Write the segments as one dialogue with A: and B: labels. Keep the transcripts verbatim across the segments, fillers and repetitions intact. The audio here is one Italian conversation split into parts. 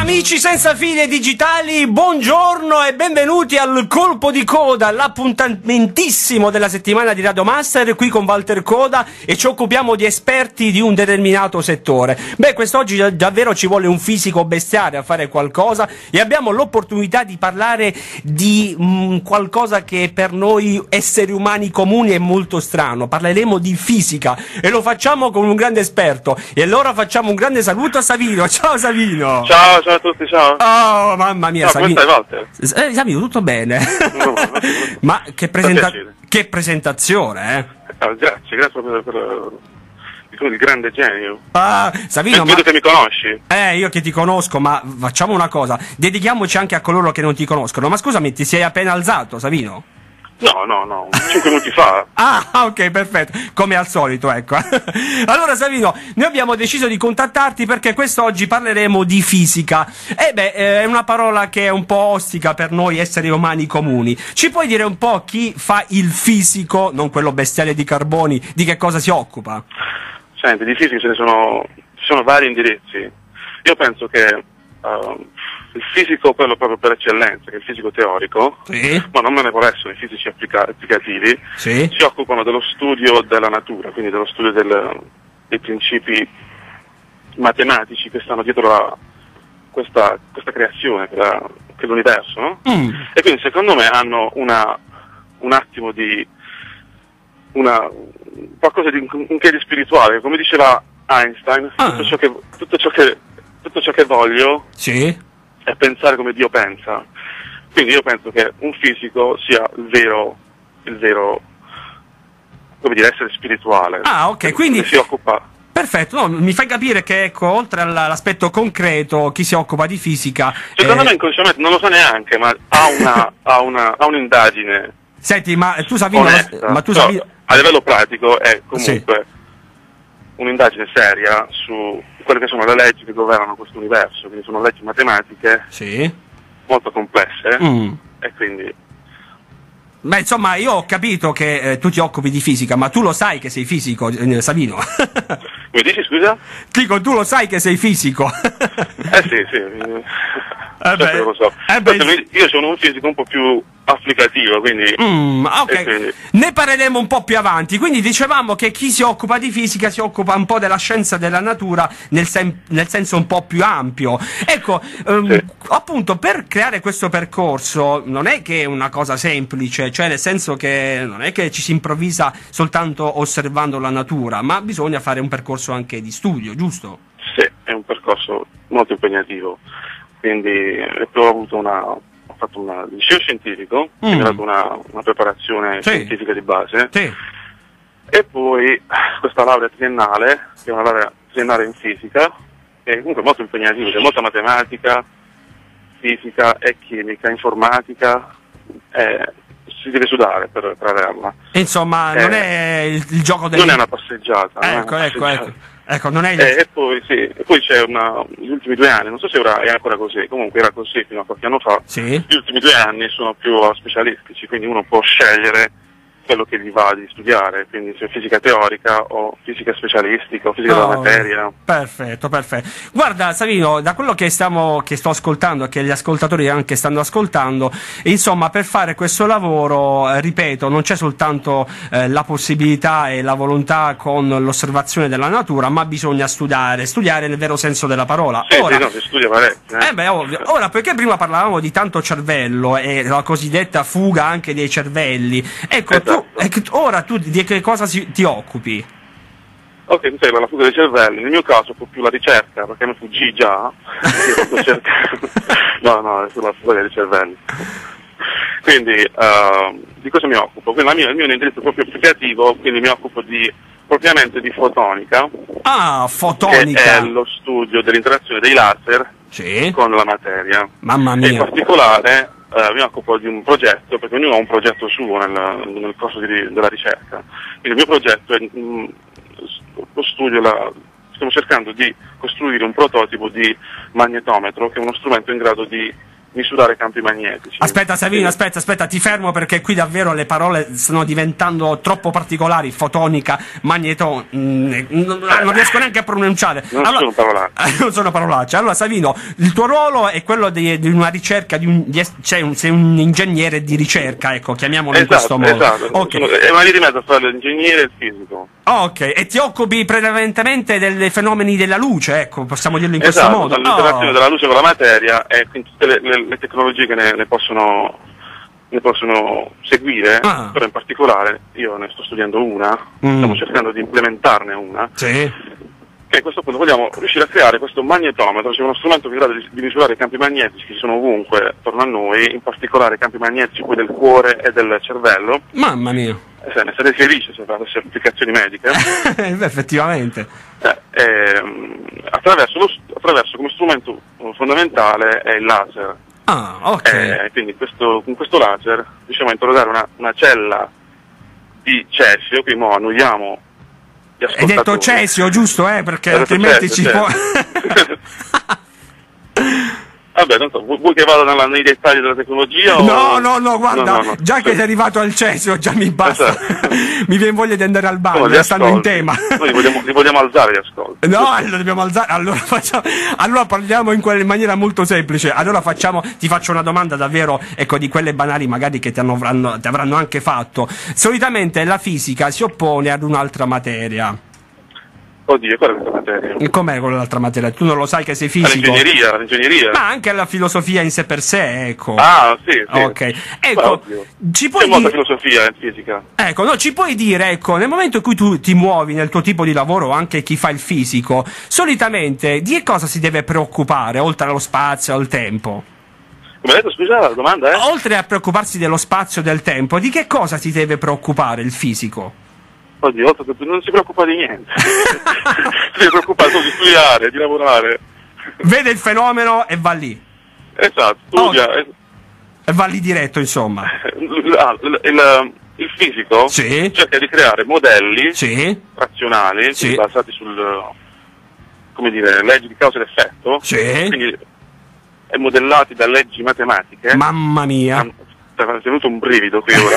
A: Amici senza fili digitali, buongiorno e benvenuti al Colpo di Coda, l'appuntamentissimo della settimana di Radio Master, qui con Walter Coda, e ci occupiamo di esperti di un determinato settore. Beh, quest'oggi davvero ci vuole un fisico bestiale a fare qualcosa e abbiamo l'opportunità di parlare di mh, qualcosa che per noi esseri umani comuni è molto strano. Parleremo di fisica e lo facciamo con un grande esperto. E allora facciamo un grande saluto a Savino. Ciao Savino!
B: Ciao, ciao a tutti, ciao!
A: Oh, mamma mia,
B: ciao,
A: Savino!
B: Come stai, Walter?
A: Eh, Savino, tutto bene?
B: No, no, no.
A: Ma che, presenta che presentazione, eh?
B: Oh, grazie, grazie per, per, per il grande genio.
A: Ah, Savino,
B: vedo
A: ma...
B: che mi conosci.
A: Eh, io che ti conosco, ma facciamo una cosa, dedichiamoci anche a coloro che non ti conoscono. Ma scusami, ti sei appena alzato, Savino?
B: No, no, no, cinque minuti fa.
A: Ah, ok, perfetto, come al solito, ecco. Allora Savino, noi abbiamo deciso di contattarti perché quest'oggi parleremo di fisica. E beh, è una parola che è un po' ostica per noi esseri umani comuni. Ci puoi dire un po' chi fa il fisico, non quello bestiale di Carboni, di che cosa si occupa?
B: Senti, di fisica ce ne sono, ci sono vari indirizzi. Io penso che uh, il fisico, quello proprio per eccellenza, che è il fisico teorico,
A: sì,
B: ma non me ne vuole essere i fisici applica applicativi,
A: sì,
B: si occupano dello studio della natura, quindi dello studio del, dei principi matematici che stanno dietro a questa, questa creazione, che è l'universo, no?
A: Mm.
B: E quindi secondo me hanno una, un attimo di, una, qualcosa di un che di spirituale, come diceva Einstein,
A: ah.
B: tutto, ciò che, tutto, ciò che, tutto ciò che voglio,
A: sì,
B: è pensare come Dio pensa. Quindi io penso che un fisico sia il vero, il vero, come dire, essere spirituale.
A: Ah, ok, quindi
B: che si occupa.
A: Perfetto, no, mi fai capire che, ecco, oltre all'aspetto concreto, chi si occupa di fisica...
B: Secondo
A: eh...
B: me inconsciamente, non lo sa neanche, ma ha una, ha una, ha un'indagine.
A: Senti, ma tu Savino... Ma tu
B: Però,
A: Savino...
B: a livello pratico è comunque
A: sì,
B: un'indagine seria su quelle che sono le leggi che governano questo universo, quindi sono leggi matematiche,
A: sì,
B: molto complesse,
A: mm.
B: e quindi...
A: Beh, insomma, io ho capito che eh, tu ti occupi di fisica, ma tu lo sai che sei fisico, eh, Savino?
B: Mi dici, scusa?
A: Dico, tu lo sai che sei fisico?
B: Eh sì, sì,
A: eh beh,
B: lo so.
A: Eh beh,
B: io sono un fisico un po' più applicativo, quindi...
A: Mm, ok,
B: quindi...
A: ne parleremo un po' più avanti. Quindi dicevamo che chi si occupa di fisica si occupa un po' della scienza della natura nel, sen nel senso un po' più ampio. Ecco, um, sì, appunto, per creare questo percorso non è che è una cosa semplice, cioè nel senso che non è che ci si improvvisa soltanto osservando la natura, ma bisogna fare un percorso anche di studio, giusto?
B: Sì, è un percorso molto impegnativo, quindi ho avuto una... ho fatto un liceo scientifico, mm. mi ha dato una, una preparazione sì, scientifica di base,
A: sì,
B: e poi questa laurea triennale, che è una laurea triennale in fisica, che è comunque molto impegnativa, c'è molta matematica, fisica e chimica, informatica, e si deve sudare per, per averla.
A: Insomma, eh, non è il, il gioco del...
B: Non è una passeggiata.
A: Ecco,
B: una
A: ecco,
B: passeggiata.
A: ecco. Ecco, non è il...
B: eh, e poi sì, e poi c'è una, gli ultimi due anni, non so se ora è ancora così, comunque era così fino a qualche anno fa,
A: sì,
B: gli ultimi due anni sono più specialistici, quindi uno può scegliere quello che gli va di studiare, quindi se fisica teorica o fisica specialistica o fisica oh, della materia.
A: Perfetto, perfetto. Guarda Savino, da quello che, stiamo, che sto ascoltando e che gli ascoltatori anche stanno ascoltando, insomma, per fare questo lavoro, eh, ripeto, non c'è soltanto eh, la possibilità e la volontà con l'osservazione della natura, ma bisogna studiare, studiare nel vero senso della parola.
B: Sì,
A: ora,
B: sì, no, si studia parecchio. Eh?
A: Eh beh, ovvio. Ora, perché prima parlavamo di tanto cervello e la cosiddetta fuga anche dei cervelli, ecco, esatto. Tu, ora tu di che cosa si, ti occupi?
B: Ok, mi sembra la fuga dei cervelli, nel mio caso fu più la ricerca, perché mi fuggì già, no, no, è sulla fuga dei cervelli. Quindi, uh, di cosa mi occupo? Quindi la mia, il mio è un indirizzo proprio applicativo, quindi mi occupo di, propriamente di fotonica.
A: Ah, fotonica!
B: Che è lo studio dell'interazione dei laser
A: sì,
B: con la materia.
A: Mamma mia!
B: E in particolare Uh, mi occupo di un progetto, perché ognuno ha un progetto suo nel, nel corso di, della ricerca. Quindi il mio progetto è mh, lo studio, la, stiamo cercando di costruire un prototipo di magnetometro, che è uno strumento in grado di misurare campi magnetici.
A: Aspetta Savino, aspetta, aspetta, ti fermo perché qui davvero le parole stanno diventando troppo particolari, fotonica, magneto, mm, non riesco neanche a pronunciare.
B: Non
A: allora,
B: sono parolacce.
A: Non sono parolacce. Allora Savino, il tuo ruolo è quello di, di una ricerca, di un, di, cioè un, sei un ingegnere di ricerca, ecco, chiamiamolo
B: esatto,
A: in questo modo.
B: Esatto,
A: okay.
B: Sono, è una via di mezzo tra l'ingegnere e il fisico.
A: Ok, e ti occupi prevalentemente dei fenomeni della luce, ecco, possiamo dirlo in questo
B: esatto,
A: modo.
B: L'interazione
A: oh.
B: della luce con la materia e quindi tutte le, le, le tecnologie che ne, ne, possono, ne possono seguire,
A: ah.
B: però in particolare io ne sto studiando una, mm. stiamo cercando di implementarne una.
A: Sì.
B: E a questo punto vogliamo riuscire a creare questo magnetometro, cioè uno strumento in grado di, di misurare i campi magnetici che sono ovunque attorno a noi, in particolare i campi magnetici poi del cuore e del cervello.
A: Mamma mia!
B: Eh, ne sarei felice se facesse applicazioni mediche.
A: Beh, effettivamente.
B: Eh, eh, attraverso, lo, attraverso come strumento fondamentale è il laser.
A: Ah, ok.
B: Eh, quindi questo, con questo laser riusciamo a interrogare una, una cella di cesio, qui mo annuiamo.
A: Hai detto cesio, giusto? Eh? Perché altrimenti
B: cesio,
A: ci può...
B: Vabbè, tanto, vuoi che vada nella, nei dettagli della tecnologia? O...
A: No, no, no, guarda,
B: no, no, no.
A: già che sei arrivato al cesio, già mi basta.
B: Esatto.
A: Mi viene voglia di andare al bagno,
B: no,
A: stanno in tema.
B: Noi li vogliamo, li vogliamo alzare gli ascolti.
A: No, lo dobbiamo alzare. Allora, facciamo, allora parliamo in, quella, in maniera molto semplice. Allora facciamo, ti faccio una domanda davvero, ecco, di quelle banali magari che ti, hanno, avranno, ti avranno anche fatto. Solitamente la fisica si oppone ad un'altra materia.
B: Oddio, qual è questa materia?
A: Com'è quell'altra materia? Tu non lo sai che sei fisico?
B: L'ingegneria, l'ingegneria.
A: Ma anche la filosofia in sé per sé, ecco.
B: Ah, sì, sì.
A: Ok. Ecco, ci puoi
B: C'è molta
A: dire...
B: filosofia in fisica.
A: Ecco, no, ci puoi dire, ecco, nel momento in cui tu ti muovi nel tuo tipo di lavoro, o anche chi fa il fisico, solitamente di che cosa si deve preoccupare, oltre allo spazio, al tempo?
B: Come hai detto, scusa, la domanda è?
A: Oltre a preoccuparsi dello spazio e del tempo, di che cosa si deve preoccupare il fisico?
B: Oddio, non si preoccupa di niente. Si deve preoccupare solo di studiare, di lavorare.
A: Vede il fenomeno e va lì.
B: Esatto, studia.
A: Oh, e va lì diretto, insomma.
B: Il, il, il fisico
A: sì.
B: cerca di creare modelli
A: sì.
B: razionali,
A: sì.
B: basati sul, come dire, leggi di causa ed effetto.
A: Sì.
B: Quindi è modellati da leggi matematiche.
A: Mamma mia.
B: È venuto un brivido qui ora.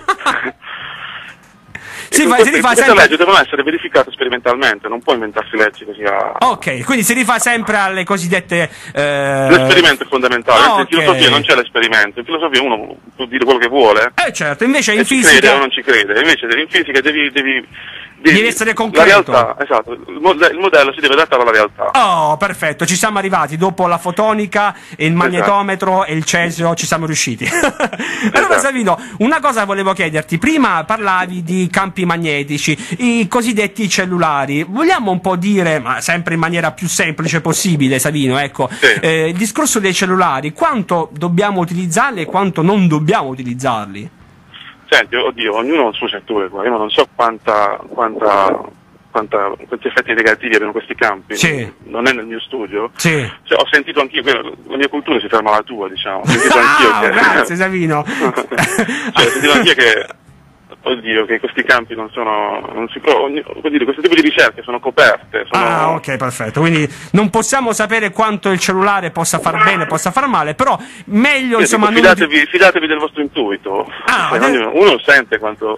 A: Sì,
B: fa,
A: queste,
B: si rifà
A: queste
B: sempre... leggi devono essere verificate sperimentalmente, non puoi inventarsi leggi così a...
A: Ok, quindi si rifà sempre alle cosiddette... Eh...
B: L'esperimento è fondamentale,
A: oh,
B: in filosofia non c'è l'esperimento, in filosofia uno può dire quello che vuole.
A: Eh certo, invece in
B: e
A: fisica...
B: ci crede o non ci crede, invece in fisica devi... devi
A: Devi essere concreto.
B: La realtà, esatto, il modello si deve adattare alla realtà.
A: Oh, perfetto, ci siamo arrivati. Dopo la fotonica, e il magnetometro esatto. e il cesio ci siamo riusciti. Allora, esatto. Savino, una cosa volevo chiederti. Prima parlavi di campi magnetici, i cosiddetti cellulari. Vogliamo un po' dire, ma sempre in maniera più semplice possibile, Savino, ecco,
B: sì.
A: eh, il discorso dei cellulari, quanto dobbiamo utilizzarli e quanto non dobbiamo utilizzarli?
B: Senti, oddio, ognuno ha il suo settore qua, io non so quanta, quanta, quanta, quanti effetti negativi abbiano questi campi,
A: sì.
B: non è nel mio studio,
A: sì.
B: cioè, ho sentito anch'io, la mia cultura si ferma alla tua, diciamo, ho sentito anch'io
A: ah,
B: che...
A: grazie Savino!
B: Cioè, ho sentito anch'io che... Oddio, che questi campi non sono, non si pro, ogni, vuol dire, questo tipo di ricerche sono coperte. Sono...
A: Ah, ok, perfetto. Quindi non possiamo sapere quanto il cellulare possa far bene, possa far male, però meglio,
B: sì,
A: insomma...
B: dico, fidatevi, non... fidatevi del vostro intuito.
A: Ah,
B: cioè,
A: adesso...
B: uno, uno sente quanto...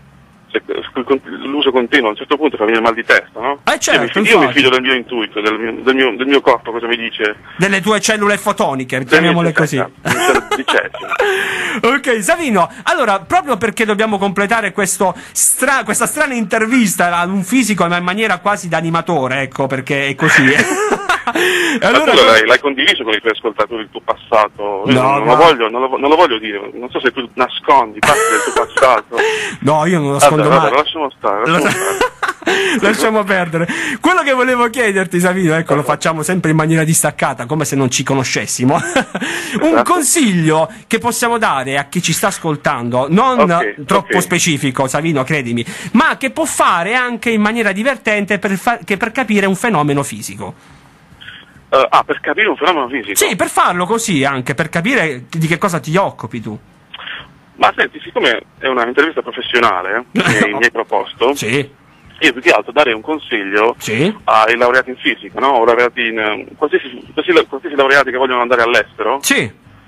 B: l'uso continuo a un certo punto fa venire mal di testa, no?
A: Eh certo,
B: io, mi, io mi fido del mio intuito, del mio, del, mio, del mio corpo, cosa mi dice?
A: Delle tue cellule fotoniche, chiamiamole così.
B: Di
A: ok, Savino, allora, proprio perché dobbiamo completare questo stra questa strana intervista ad un fisico ma in maniera quasi da animatore, ecco, perché è così.
B: Allora, tu l'hai condiviso con i tuoi ascoltatori il tuo passato?
A: No,
B: non,
A: no.
B: Lo voglio, non, lo, non lo voglio dire, non so se tu nascondi parte del tuo passato.
A: No, io non nascondo
B: vabbè,
A: mai.
B: Vabbè, lasciamo stare, lasciamo stare.
A: Lasciamo perdere. Quello che volevo chiederti, Savino, ecco, lo facciamo sempre in maniera distaccata, come se non ci conoscessimo. Un
B: esatto.
A: consiglio che possiamo dare a chi ci sta ascoltando, non
B: okay,
A: troppo
B: okay.
A: specifico, Savino, credimi, ma che può fare anche in maniera divertente per, fa che per capire un fenomeno fisico.
B: Uh, ah, per capire un fenomeno fisico?
A: Sì, per farlo così anche, per capire di che cosa ti occupi tu.
B: Ma senti, siccome è una intervista professionale che mi hai proposto,
A: sì.
B: io più che altro darei un consiglio
A: sì.
B: ai laureati in fisica, no? O laureati in qualsiasi, qualsiasi, qualsiasi laureati che vogliono andare all'estero.
A: Sì.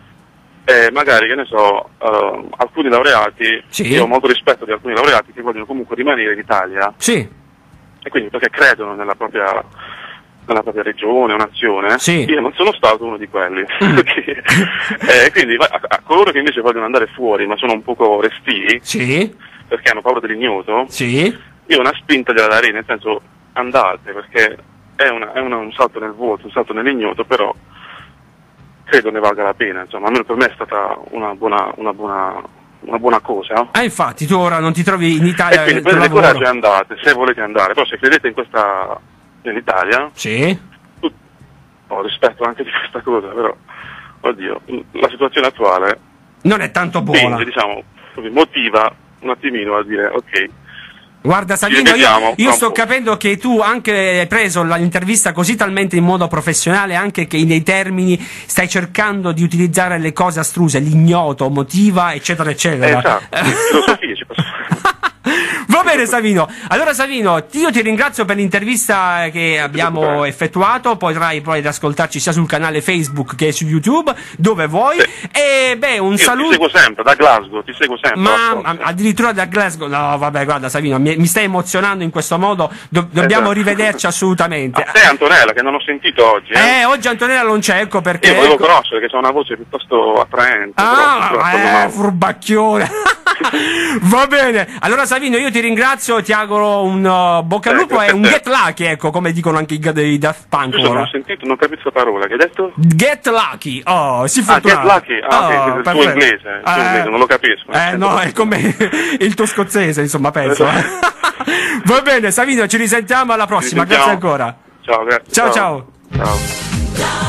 B: e magari, che ne so, uh, alcuni laureati,
A: sì.
B: io ho molto rispetto di alcuni laureati che vogliono comunque rimanere in Italia,
A: sì.
B: e quindi perché credono nella propria, nella propria regione o nazione,
A: sì.
B: io non sono stato uno di quelli. E quindi a, a coloro che invece vogliono andare fuori ma sono un poco restii,
A: sì.
B: perché hanno paura dell'ignoto,
A: sì.
B: io una spinta gliela darei, nel senso andate, perché è, una, è una, un salto nel vuoto, un salto nell'ignoto, però credo ne valga la pena, insomma, almeno per me è stata una buona, una buona, una buona cosa.
A: Ah, infatti, tu ora non ti trovi in Italia.
B: E quindi prendete coraggio e andate, se volete andare, però se credete in questa, nell'Italia,
A: sì.
B: tu, ho rispetto anche di questa cosa, però, oddio, la situazione attuale
A: non è tanto buona.
B: Spinge, diciamo, motiva un attimino a dire, ok.
A: Guarda Savino, io, io sto capendo che tu anche hai preso l'intervista così talmente in modo professionale, anche che nei termini stai cercando di utilizzare le cose astruse, l'ignoto, motiva, eccetera, eccetera.
B: Esatto, filosofia ci posso
A: Va bene Savino, allora Savino, io ti ringrazio per l'intervista che abbiamo effettuato, potrai poi ascoltarci sia sul canale Facebook che su YouTube, dove vuoi, sì. E beh, un
B: io
A: saluto.
B: Ti seguo sempre, da Glasgow, ti seguo sempre.
A: Ma addirittura da Glasgow, no vabbè guarda Savino, mi, mi stai emozionando in questo modo, Do dobbiamo esatto. rivederci assolutamente.
B: A te Antonella, che non ho sentito oggi. Eh,
A: eh oggi Antonella non c'è, ecco perché.
B: Io volevo
A: ecco...
B: conoscere, che c'ha una voce piuttosto attraente.
A: Ah,
B: però,
A: eh,
B: però,
A: furbacchione. Va bene, allora Savino io ti ringrazio, ti auguro un uh, bocca al lupo e un get lucky, ecco, come dicono anche i, i Daft Punk.
B: Io non ho sentito, non ho capito questa parola, che hai detto?
A: Get lucky, oh, si fortunato.
B: Ah, get lucky, ah, oh, ok, il tuo inglese, il tuo
A: eh,
B: inglese, non lo capisco.
A: Eh no, è come il tuo scozzese, insomma, penso. Va bene, Savino, ci risentiamo alla prossima, grazie ancora.
B: Ciao, grazie.
A: Ciao, ciao.
B: Ciao. ciao.